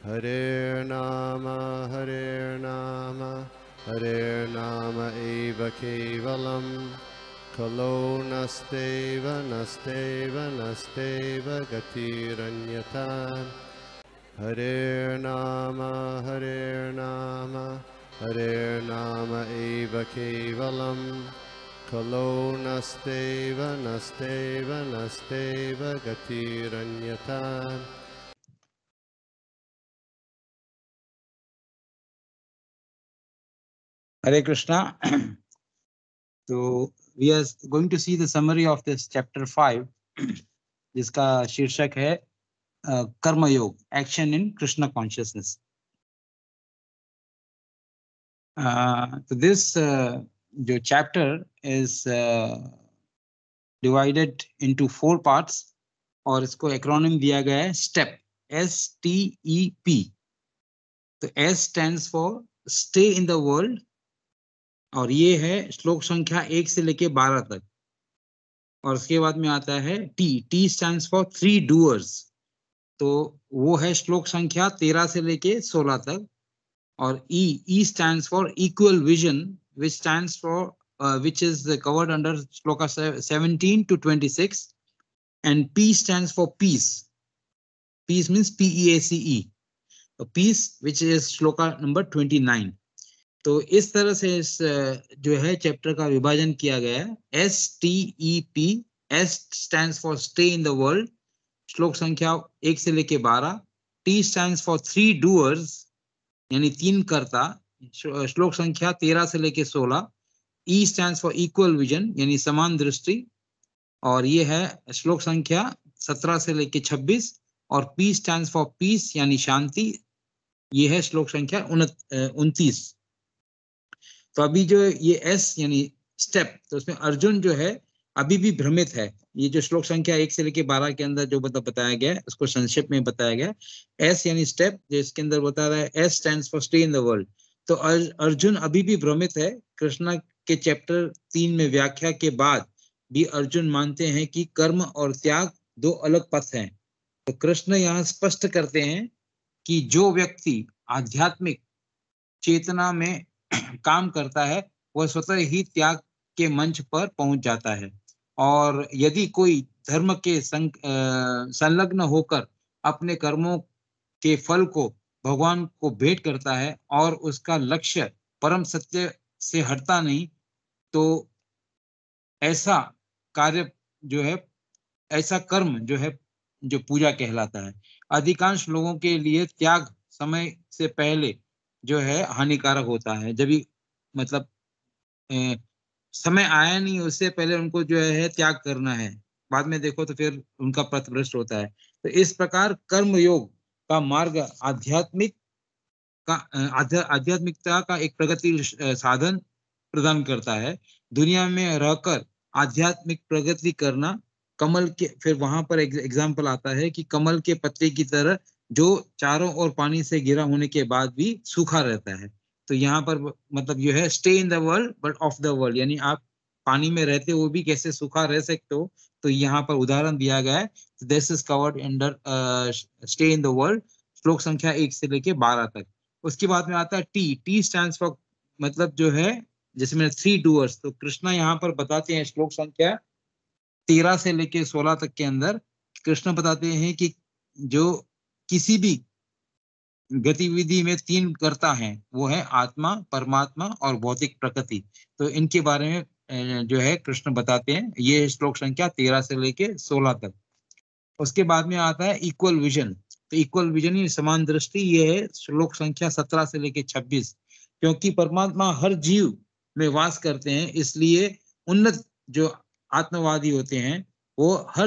Hare Nama Hare Nama eva kevalam Kalo nasteva nasteva nasteva gatiranyata Hare Nama Hare Nama eva kevalam Kalo nasteva nasteva nasteva gatiranyata. Hare Krishna. So we are going to see the summary of this chapter 5, जिसका शीर्षक है karma yoga, action in Krishna consciousness. So this जो chapter is divided into 4 parts और इसको acronym दिया गया है STEP, STEP. तो S stands for stay in the world और ये है श्लोक संख्या 1 से लेके 12 तक. और उसके बाद में आता है T stands for 3 doers. तो वो है श्लोक संख्या 13 से लेके 16 तक. और E stands for equal vision, which stands for which is covered under shloka 17 to 26. And P stands for peace. Peace means PEACE. Peace, which is shloka number 29. तो इस तरह से इस जो है चैप्टर का विभाजन किया गया है. STEP. S stands for stay in the world, श्लोक संख्या 1 से लेके 12. T stands for 3 doers, यानी 3 कर्ता, श्लोक संख्या 13 से लेके 16. E stands for equal vision, यानी समान दृष्टि, और ये है श्लोक संख्या 17 से लेके 26. और P stands for peace, यानी शांति, ये है श्लोक संख्या 29. तो अभी जो ये S यानी स्टेप, तो उसमें अर्जुन जो है अभी भी भ्रमित है. ये जो श्लोक संख्या 1 से लेके 12 के अंदर जो बताया गया है उसको संक्षेप में बताया गया. S यानी स्टेप, जो इसके अंदर बता रहा है S stands for stay in the world. तो अर्जुन अभी भी भ्रमित है. कृष्णा के चैप्टर 3 में व्याख्या के बाद भी अर्जुन मानते हैं कि कर्म और त्याग 2 अलग पथ हैं. तो कृष्ण यहाँ स्पष्ट करते हैं कि जो व्यक्ति आध्यात्मिक चेतना में काम करता है वह स्वतः ही त्याग के मंच पर पहुंच जाता है. और यदि कोई धर्म के संलग्न होकर अपने कर्मों के फल को भगवान को भेंट करता है और उसका लक्ष्य परम सत्य से हटता नहीं, तो ऐसा कार्य जो है, ऐसा कर्म जो है, जो पूजा कहलाता है. अधिकांश लोगों के लिए त्याग समय से पहले जो है हानिकारक होता है. जब भी मतलब समय आया नहीं उससे पहले उनको जो है त्याग करना है, बाद में देखो तो फिर उनका पथभ्रष्ट होता है. तो इस प्रकार कर्म योग का मार्ग आध्यात्मिकता का एक प्रगति साधन प्रदान करता है. दुनिया में रहकर आध्यात्मिक प्रगति करना कमल के, फिर वहां पर एग्जाम्पल आता है कि कमल के पत्ते की तरह जो चारों ओर पानी से घिरा होने के बाद भी सूखा रहता है. तो यहाँ पर मतलब जो है stay in the world but of the world, यानी आप पानी में रहते हो भी कैसे सूखा रह सकते हो. तो यहाँ पर उदाहरण दिया गया है. This is covered under stay in the world, श्लोक संख्या 1 से लेके 12 तक. उसके बाद में आता है टी स्टैंड्स फॉर, मतलब जो है जैसे मैंने 3 डूअर्स. तो कृष्णा यहाँ पर बताते हैं श्लोक संख्या 13 से लेके 16 तक के अंदर कृष्ण बताते हैं कि जो किसी भी गतिविधि में 3 कर्ता हैं, वो है आत्मा, परमात्मा और भौतिक प्रकृति. तो इनके बारे में जो है कृष्ण बताते हैं. ये श्लोक संख्या 13 से लेके 16 तक. उसके बाद में आता है इक्वल विजन. तो इक्वल विजन ये समान दृष्टि, ये है श्लोक संख्या 17 से लेके 26. क्योंकि परमात्मा हर जीव में वास करते हैं, इसलिए उन्नत जो आत्मवादी होते हैं वो हर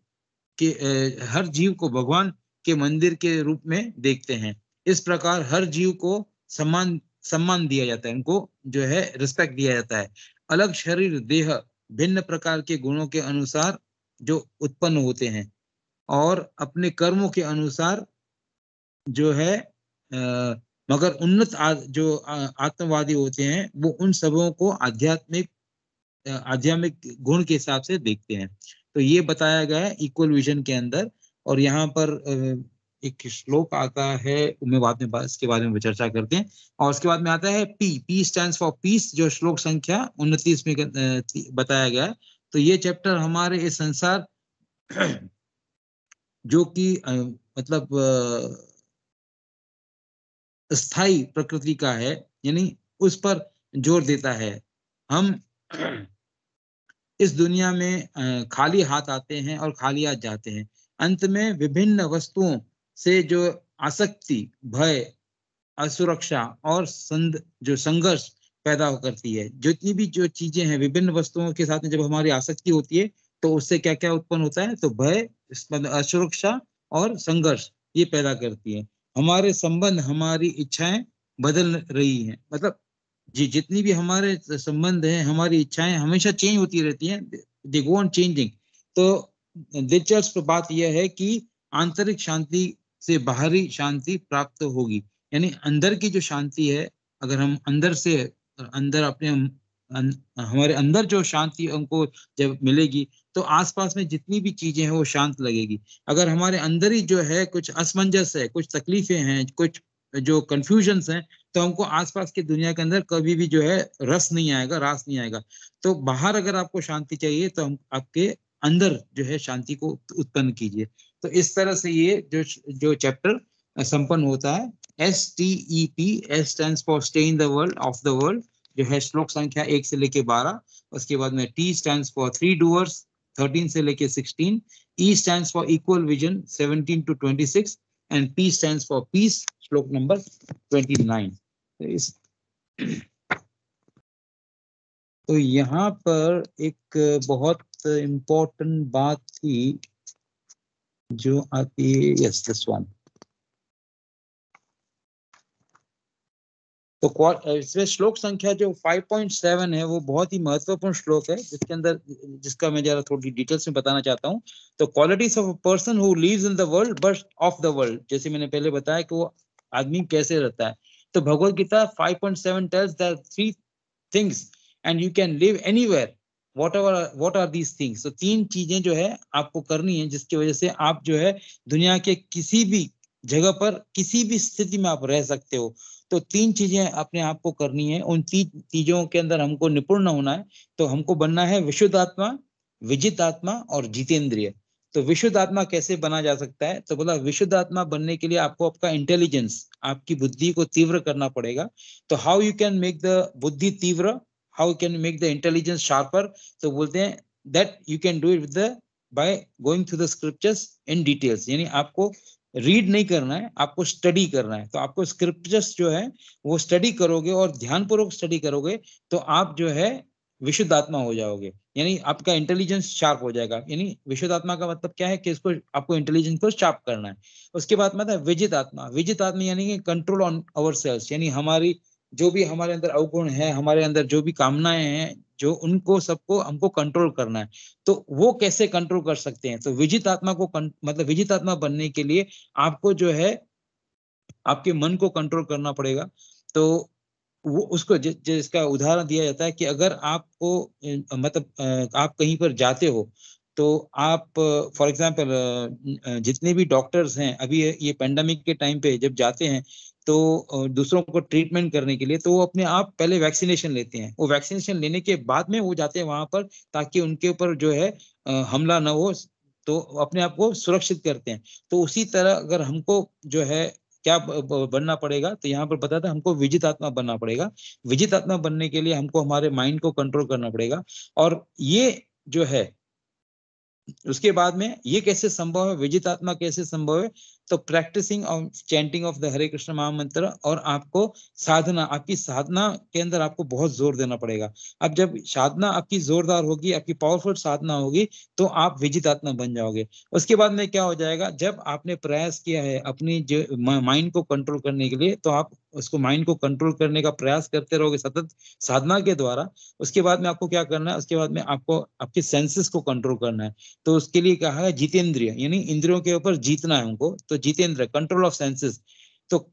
जीव को भगवान के मंदिर के रूप में देखते हैं. इस प्रकार हर जीव को सम्मान दिया जाता है, उनको जो है रिस्पेक्ट दिया जाता है. अलग शरीर देह भिन्न प्रकार के गुणों के अनुसार जो उत्पन्न होते हैं और अपने कर्मों के अनुसार जो है मगर उन्नत जो आत्मवादी होते हैं वो उन सबों को आध्यात्मिक गुण के हिसाब से देखते हैं. तो ये बताया गया है इक्वल विजन के अंदर. और यहाँ पर एक श्लोक आता है, मैं बाद में इसके बारे में चर्चा करते हैं। और उसके बाद में आता है पी स्टैंड्स फॉर पीस, जो श्लोक संख्या 29 में बताया गया है। तो ये चैप्टर हमारे इस संसार जो कि मतलब स्थायी प्रकृति का है, यानी उस पर जोर देता है। हम इस दुनिया में खाली हाथ आते हैं और खाली हाथ जाते हैं। अंत में विभिन्न वस्तुओं से जो आसक्ति, भय, असुरक्षा और जो संघर्ष पैदा करती है, जितनी भी जो चीजें हैं, विभिन्न वस्तुओं के साथ में जब हमारी आसक्ति होती है तो उससे क्या क्या उत्पन्न होता है, तो भय, असुरक्षा और संघर्ष ये पैदा करती है। हमारे संबंध, हमारी इच्छाएं बदल रही हैं, मतलब जी जितनी भी हमारे संबंध हैं, हमारी इच्छाएं हमेशा चेंज होती रहती हैं, दे गो ऑन चेंजिंग। तो दिलचस्प बात यह है कि आंतरिक शांति से बाहरी शांति प्राप्त होगी, यानी अंदर की जो शांति है, अगर हम अंदर से अंदर अपने हमारे अंदर जो शांति हमको जब मिलेगी तो आसपास में जितनी भी चीजें हैं वो शांत लगेगी। अगर हमारे अंदर ही जो है कुछ असमंजस है, कुछ तकलीफें हैं, कुछ जो कंफ्यूजन्स हैं, तो हमको आसपास की दुनिया के अंदर कभी भी जो है रस नहीं आएगा, रास नहीं आएगा। तो बाहर अगर आपको शांति चाहिए तो हम आपके अंदर जो है शांति को उत्पन्न कीजिए। तो इस तरह से ये जो चैप्टर संपन्न होता है। STEP, S stands for stay in the world, of the world, जो है श्लोक संख्या 1 से लेके 12। उसके बाद में T स्टैंड्स फॉर 3 डूअर्स, 13 से लेके 16। E stands for equal vision, 17 to 26। And P stands for peace, श्लोक नंबर 29। तो यहाँ पर एक बहुत इम्पोर्टेंट बात थी जो आती है, यस दिस वन। तो इसमें श्लोक संख्या जो 5.7 है वो बहुत ही महत्वपूर्ण श्लोक है, जिसके अंदर जिसका मैं जरा थोड़ी डिटेल्स में बताना चाहता हूँ। तो qualities of a person who lives in the world but of the world, जैसे मैंने पहले बताया कि वो आदमी कैसे रहता है। तो Bhagavad Gita 5.7 tells that 3 things and you can live anywhere, what are these things. तो 3 चीजें जो है आपको करनी है, जिसकी वजह से आप जो है दुनिया के किसी भी जगह पर, किसी भी स्थिति में आप रह सकते हो। तो 3 चीजें अपने आप को करनी है, उन 3 चीजों के अंदर हमको निपुण होना है। तो हमको बनना है विशुद्ध आत्मा, विजित आत्मा और जितेंद्रिय। तो विशुद्ध आत्मा कैसे बना जा सकता है, तो बोला विशुद्ध आत्मा बनने के लिए आपको आपका इंटेलिजेंस, आपकी बुद्धि को तीव्र करना पड़ेगा। तो how you can make the बुद्धि तीव्र, how you can make the intelligence sharper, तो बोलते हैं that you can do it with by going through the scriptures in details. यानी आपको रीड नहीं करना है, आपको स्टडी करना है। तो आपको स्क्रिप्चर्स जो है वो स्टडी करोगे और ध्यानपूर्वक स्टडी करोगे तो आप जो है विशुद्ध आत्मा हो जाओगे, यानी आपका इंटेलिजेंस शार्प हो जाएगा। यानी विशुद्ध आत्मा का मतलब क्या है कि इसको आपको इंटेलिजेंस को शार्प करना है। उसके बाद में आता है विजित आत्मा। विजित आत्मा यानी कि कंट्रोल ऑन आवर सेल्स, यानी हमारी जो भी हमारे अंदर अवगुण है, हमारे अंदर जो भी कामनाएं हैं, जो उनको सबको हमको कंट्रोल करना है। तो वो कैसे कंट्रोल कर सकते हैं, तो विजित आत्मा को मतलब विजित आत्मा बनने के लिए आपको जो है आपके मन को कंट्रोल करना पड़ेगा। तो वो उसको जिसका उदाहरण दिया जाता है कि अगर आपको मतलब आप कहीं पर जाते हो तो आप फॉर एग्जांपल जितने भी डॉक्टर्स हैं अभी ये पेंडेमिक के टाइम पे जब जाते हैं तो दूसरों को ट्रीटमेंट करने के लिए, तो वो अपने आप पहले वैक्सीनेशन लेते हैं। वो वैक्सीनेशन लेने के बाद में वो जाते हैं वहां पर ताकि उनके ऊपर जो है हमला न हो, तो अपने आप को सुरक्षित करते हैं। तो उसी तरह अगर हमको जो है क्या बनना पड़ेगा, तो यहाँ पर बताता है हमको विजित आत्मा बनना पड़ेगा। विजित आत्मा बनने के लिए हमको हमारे माइंड को कंट्रोल करना पड़ेगा। और ये जो है उसके बाद में ये कैसे संभव है, विजित आत्मा कैसे संभव है, तो practising of chanting of the Hare Krishna महामंत्र। और आपको साधना, आपकी साधना के अंदर आपको बहुत जोर देना पड़ेगा। अब जब साधना आपकी जोरदार होगी, आपकी पावरफुल साधना होगी, तो आप विजित आत्मा बन जाओगे। उसके बाद में क्या हो जाएगा, जब आपने प्रयास किया है अपनी जो माइंड को कंट्रोल करने के लिए, तो आप उसको माइंड को कंट्रोल करने का प्रयास करते रहोगे सतत साधना के द्वारा। उसके बाद में आपको क्या करना है, उसके बाद में आपको आपके सेंसेस को कंट्रोल करना है। तो उसके लिए कहा है जितेंद्रिय, यानी इंद्रियों के ऊपर जीतना है हमको। तो जितेंद्र, कंट्रोल ऑफ सेंसेस। तो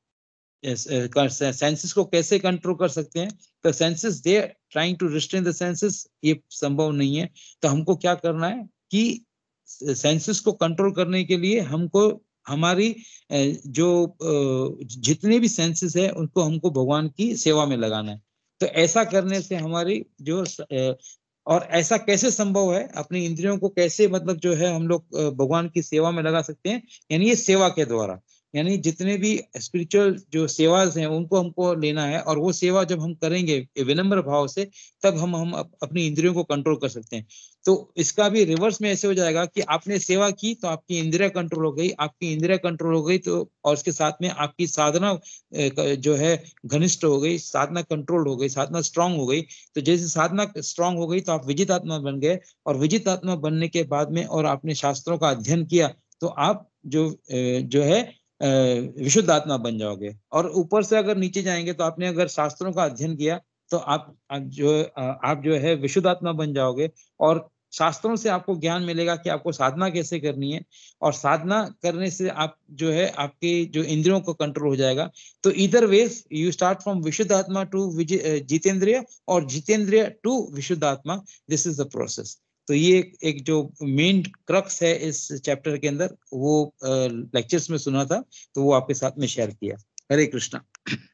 सेंसेस को कैसे कंट्रोल कर सकते हैं, तो senses they trying to restrain the senses, ये संभव नहीं है। तो हमको क्या करना है कि सेंसेस को कंट्रोल करने के लिए हमको हमारी जो जितने भी सेंसेस है उनको हमको भगवान की सेवा में लगाना है। तो ऐसा करने से हमारी जो और ऐसा कैसे संभव है, अपनी इंद्रियों को कैसे मतलब जो है हम लोग भगवान की सेवा में लगा सकते हैं, यानी ये सेवा के द्वारा, यानी जितने भी स्पिरिचुअल जो सेवाज हैं उनको हमको लेना है, और वो सेवा जब हम करेंगे विनम्र भाव से, तब हम अपनी इंद्रियों को कंट्रोल कर सकते हैं। तो इसका भी रिवर्स में ऐसे हो जाएगा कि आपने सेवा की तो आपकी इंद्रिया कंट्रोल हो गई, आपकी इंद्रिया कंट्रोल हो गई तो, और उसके साथ में आपकी साधना जो है घनिष्ठ हो गई, साधना कंट्रोल हो गई, साधना स्ट्रांग हो गई। तो जैसे साधना स्ट्रांग हो गई तो आप विजित आत्मा बन गए, और विजित आत्मा बनने के बाद में और आपने शास्त्रों का अध्ययन किया तो आप जो है विशुद्ध आत्मा बन जाओगे। और ऊपर से अगर नीचे जाएंगे तो आपने अगर शास्त्रों का अध्ययन किया तो आप जो है विशुद्ध आत्मा बन जाओगे, और शास्त्रों से आपको ज्ञान मिलेगा कि आपको साधना कैसे करनी है, और साधना करने से आप जो है आपके जो इंद्रियों को कंट्रोल हो जाएगा। तो इधर वेज यू स्टार्ट फ्रॉम विशुद्ध आत्मा टू जितेंद्रिय, और जितेंद्रिय टू विशुद्ध आत्मा, दिस इज द प्रोसेस। तो ये एक जो मेन क्रक्स है इस चैप्टर के अंदर, वो लेक्चर्स में सुना था तो वो आपके साथ में शेयर किया। हरे कृष्णा।